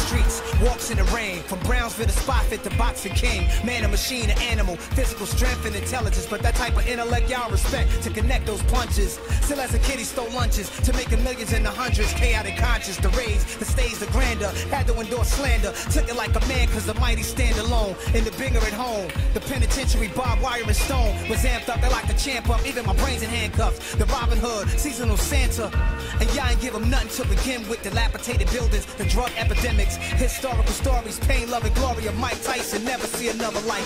streets, walks in the rain. From Brownsville to Spofford to Boxing King. Man, a machine, an animal, physical strength and intelligence. But that type of intellect y'all respect to connect those punches. Still as a kid he stole lunches to making millions in the hundreds. Chaotic conscious, the raise, the stage, the grander. Had to endure slander, took it like a man cause the mighty stand alone. In the bigger at home, the penitentiary, barbed wire and stone. Was amped up, they like to champ up, even my brains in handcuffs. The Robin Hood, seasonal Santa. And y'all ain't give them nothing to begin with. Dilapidated buildings, the drug epidemics. Historical stories, pain, love and glory of Mike Tyson. Never see another like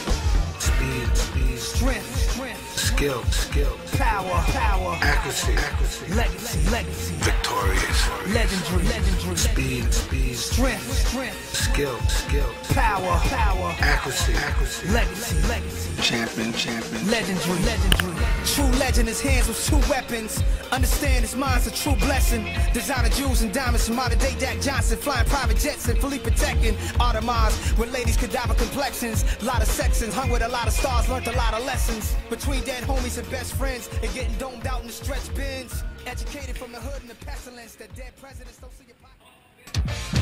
Speed, strength, skill, power, accuracy, legacy, victorious, legendary, speed, strength, skill, power, accuracy, legacy, champion, legendary. True legend, his hands with two weapons. Understand his mind's a true blessing. Designer jewels and diamonds from modern day Dak Johnson. Flying private jets and Philippe Tekken. Audemars with ladies cadaver complexions. Lot of sections, hung with a lot of stars, learned a lot of lessons. Between dead homies and best friends, and getting domed out in the stretch bins. Educated from the hood and the pestilence that dead presidents don't see your pocket.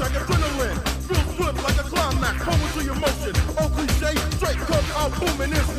Poetry emotion, all cliche, straight come out booming this